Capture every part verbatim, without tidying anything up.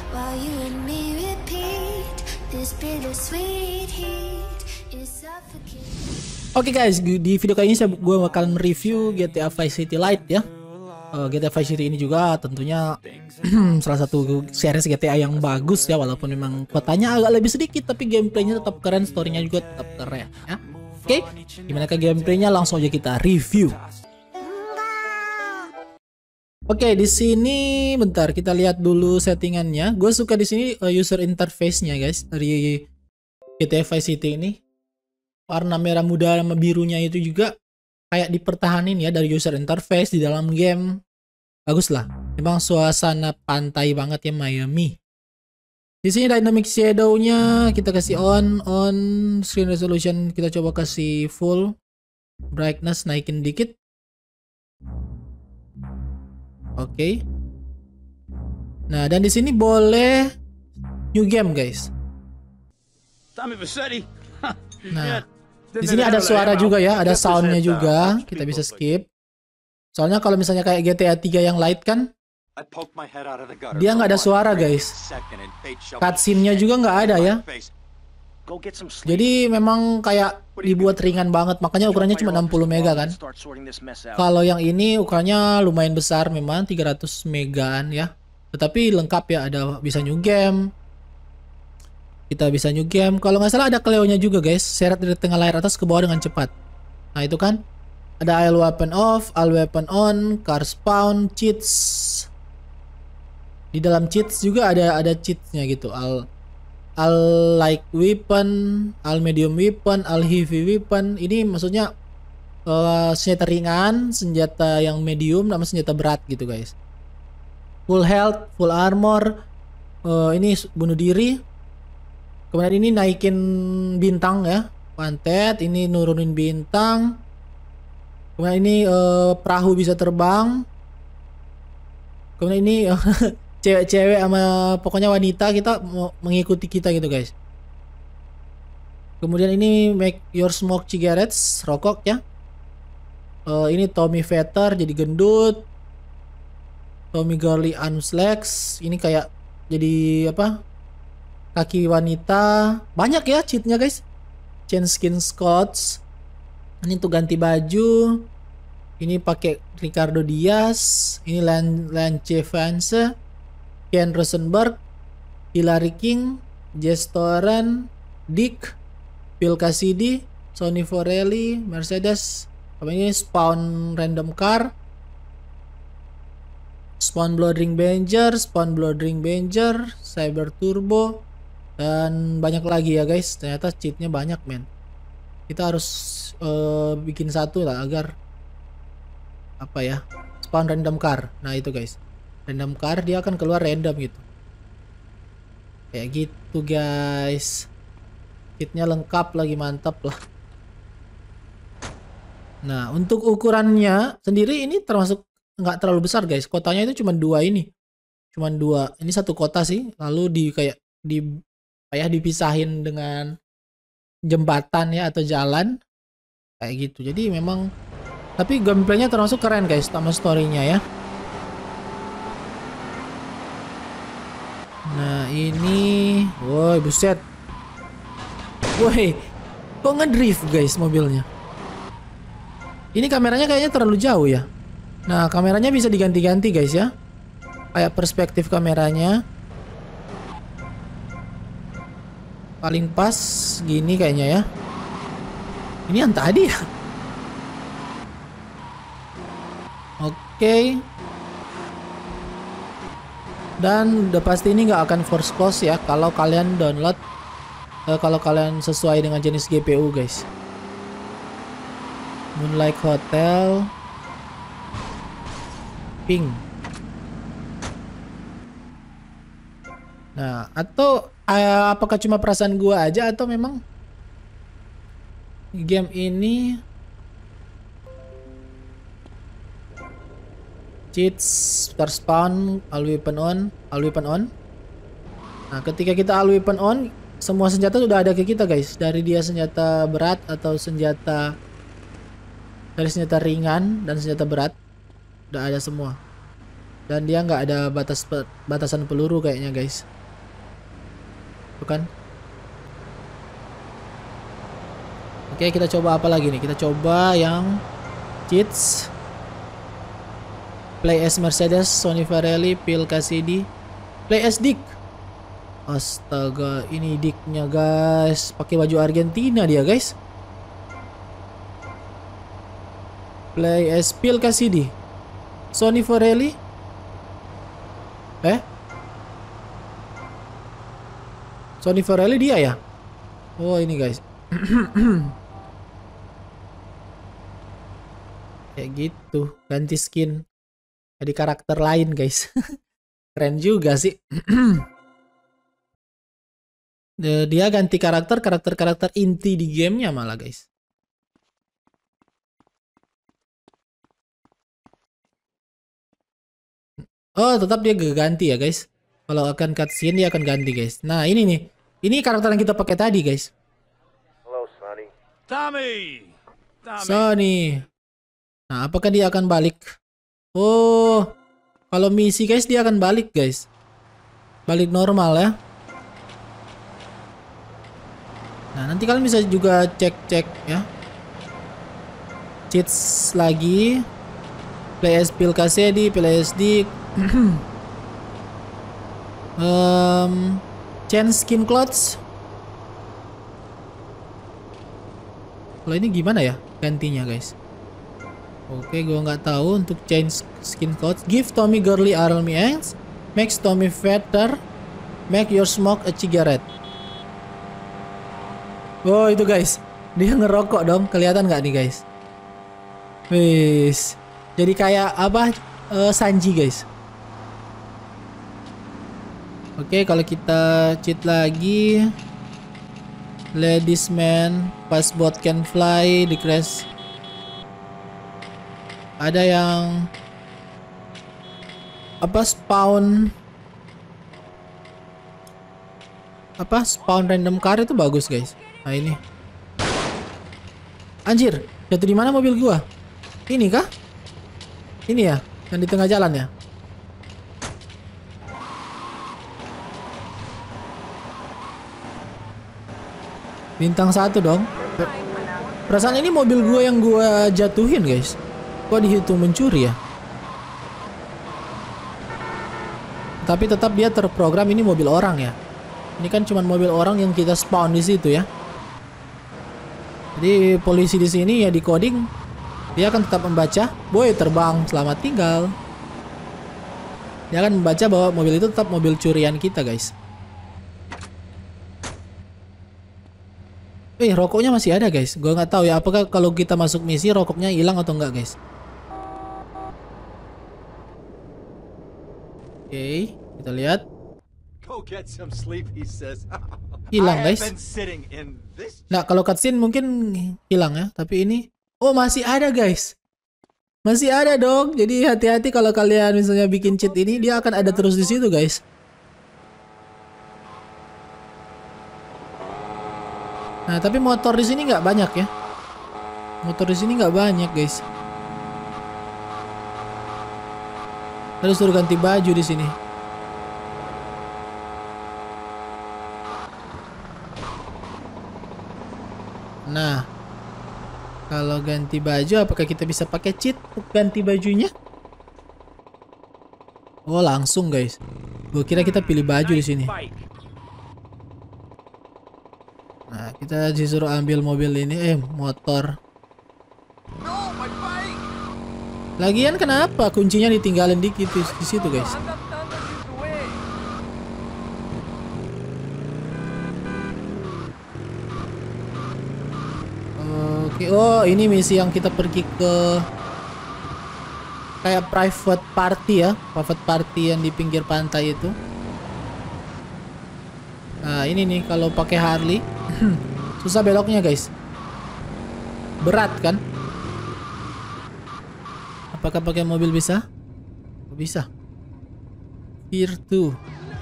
while you and me repeat this bittersweet heat is suffocating. Oke guys, di video kali ini saya gue bakalan review G T A Vice City Lite ya. Uh, G T A Vice City ini juga tentunya salah satu series G T A yang bagus ya, walaupun memang kotanya agak lebih sedikit tapi gameplaynya tetap keren, storynya juga tetap keren ya. Oke, gimana ke gameplaynya, langsung aja kita review. Oke, di sini bentar kita lihat dulu settingannya. Gue suka di sini uh, user interface-nya guys dari G T A Vice City ini. Warna merah muda sama birunya itu juga kayak dipertahanin ya dari user interface di dalam game. Bagus lah. Memang suasana pantai banget ya Miami. Di sini dynamic shadow-nya kita kasih on, on screen resolution kita coba kasih full, brightness naikin dikit. Oke. Okay. Nah, dan di sini boleh new game, guys. Nah, di sini ada suara juga ya, ada soundnya juga, kita bisa skip. Soalnya kalau misalnya kayak G T A tiga yang Lite kan, dia nggak ada suara, guys. Cutscene-nya juga nggak ada ya. Jadi memang kayak dibuat ringan banget, makanya ukurannya cuma enam puluh mega kan. Kalau yang ini ukurannya lumayan besar memang, tiga ratus megaan ya. Tetapi lengkap ya, ada bisa new game. Kita bisa new game. Kalau nggak salah ada Cleo-nya juga guys, seret dari tengah layar atas ke bawah dengan cepat. Nah itu kan. Ada all weapon off, all weapon on, car spawn, cheats. Di dalam cheats juga ada ada cheats-nya gitu. All All light weapon, all medium weapon, all heavy weapon. Ini maksudnya uh, senjata ringan, senjata yang medium, sama senjata berat gitu guys. Full health, full armor. Uh, ini bunuh diri. Kemudian ini naikin bintang ya, pantet. Ini nurunin bintang. Kemudian ini uh, perahu bisa terbang. Kemudian ini uh, cewek-cewek sama pokoknya wanita kita mau mengikuti kita gitu guys. Kemudian ini make your smoke cigarettes, rokok ya. Uh, ini Tommy Vetter jadi gendut. Tommy Girly arms legs, ini kayak jadi apa? Kaki wanita. Banyak ya cheatnya guys. Chain skin Scots. Ini tuh ganti baju. Ini pakai Ricardo Diaz. Ini Lance Vance. Ken Rosenberg, Hillary King, Jess Torrent, Dick, Phil Cassidy, Sonny Forelli, Mercedes, apa ini Spawn Random Car, Spawn Bloodring Banger, Spawn Bloodring Banger, Cyber Turbo, dan banyak lagi ya guys. Ternyata cheatnya banyak men. Kita harus uh, bikin satu lah agar apa ya, Spawn Random Car. Nah itu guys, random car dia akan keluar random gitu. Kayak gitu guys. Kitnya lengkap lagi, mantap lah. Nah untuk ukurannya sendiri ini termasuk nggak terlalu besar guys. Kotanya itu cuma dua ini. Cuma dua. Ini satu kota sih. Lalu di kayak di kayak dipisahin dengan jembatan ya atau jalan. Kayak gitu. Jadi memang tapi gameplaynya termasuk keren guys sama storynya ya. Nah ini, woi buset, woi, kok ngedrift guys mobilnya? Ini kameranya kayaknya terlalu jauh ya. Nah kameranya bisa diganti-ganti guys ya, kayak perspektif kameranya. Paling pas gini kayaknya ya. Ini yang tadi ya. Oke. Okay. Dan udah pasti ini nggak akan force close ya kalau kalian download, uh, kalau kalian sesuai dengan jenis G P U guys. Moonlight Hotel, ping. Nah atau uh, apakah cuma perasaan gua aja atau memang game ini cheats, start spawn, all weapon on, all weapon on. Nah, ketika kita all weapon on, semua senjata sudah ada ke kita, guys. Dari dia senjata berat atau senjata dari senjata ringan dan senjata berat, udah ada semua. Dan dia nggak ada batas batasan peluru kayaknya, guys. bukan? Oke, kita coba apa lagi nih? Kita coba yang cheats. Play as Mercedes, Sonny Varelli, Phil Cassidy. Play as Dick. Astaga, ini Dicknya guys. Pakai baju Argentina dia guys. Play as Phil Cassidy, Sonny Varelli. Eh? Sonny Varelli dia ya? Oh ini guys. Kayak gitu, ganti skin. Jadi karakter lain guys. Keren juga sih. Dia ganti karakter, karakter-karakter inti di gamenya malah guys. Oh tetap dia ganti ya guys. Kalau akan cutscene dia akan ganti guys. Nah ini nih, ini karakter yang kita pakai tadi guys. Hello, Sonny. Tommy. Tommy. Sonny. Nah apakah dia akan balik? Oh, kalau misi guys dia akan balik guys. Balik normal ya. Nah nanti kalian bisa juga cek-cek ya. Cheats lagi. Play as Phil Cassidy, play as Dick. um, change skin clothes. Kalau ini gimana ya gantinya guys? Oke, gua nggak tahu untuk change skin clothes. Give Tommy girly army ends, makes Tommy fatter, make your smoke a cigarette. Oh itu guys, dia ngerokok dong, kelihatan nggak nih guys? Wis, jadi kayak apa? Uh, Sanji guys. Oke, kalau kita cheat lagi, ladies man, fastboat can fly, decrease. Ada yang apa spawn apa spawn random car itu bagus guys. Nah ini, anjir, jatuh di mana mobil gua? Ini kah? Ini ya, yang di tengah jalan ya. Bintang satu dong. Perasaan ini mobil gua yang gua jatuhin guys. Kok dihitung mencuri ya? Tapi tetap dia terprogram ini mobil orang ya. Ini kan cuma mobil orang yang kita spawn di situ ya. Jadi polisi di sini ya di coding dia akan tetap membaca, boy terbang, selamat tinggal. Dia akan membaca bahwa mobil itu tetap mobil curian kita guys. Eh rokoknya masih ada guys. Gue nggak tahu ya apakah kalau kita masuk misi rokoknya hilang atau enggak guys. Oke, okay, kita lihat. Hilang guys. Nah kalau cutscene mungkin hilang ya, tapi ini oh masih ada guys. Masih ada dong. Jadi hati-hati kalau kalian misalnya bikin cheat ini, dia akan ada terus di situ guys. Nah tapi motor di sini nggak banyak ya. Motor di sini nggak banyak guys. Terus suruh ganti baju di sini. Nah, kalau ganti baju, apakah kita bisa pakai cheat untuk ganti bajunya? Oh langsung guys. Gue kira kita pilih baju di sini. Nah, kita disuruh ambil mobil ini, eh motor. Lagian kenapa kuncinya ditinggalin dikit di, di situ guys? Oke, oh ini misi yang kita pergi ke kayak private party ya, private party yang di pinggir pantai itu. Nah ini nih kalau pakai Harley susah beloknya guys, berat kan? Apakah pakai mobil bisa? Oh, bisa. Fear two.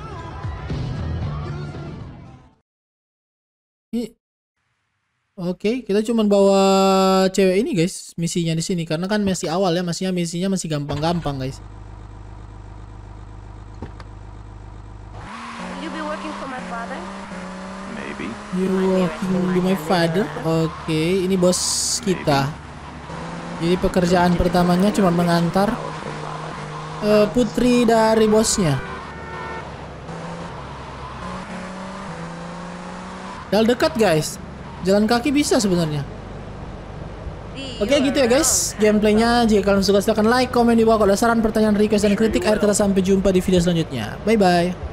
Ini oke, kita cuma bawa cewek ini guys, misinya di sini karena kan masih awal ya, masihnya misinya masih gampang-gampang guys. You be working for my father? You walking be my father. Oke, okay, ini bos kita. Jadi pekerjaan pertamanya cuma mengantar uh, putri dari bosnya. Dal dekat guys. Jalan kaki bisa sebenarnya. Oke okay, gitu ya guys gameplaynya. Jika kalian suka silahkan like, komen di bawah. Kalau ada saran, pertanyaan, request, dan kritik, akhir kata sampai jumpa di video selanjutnya. Bye bye.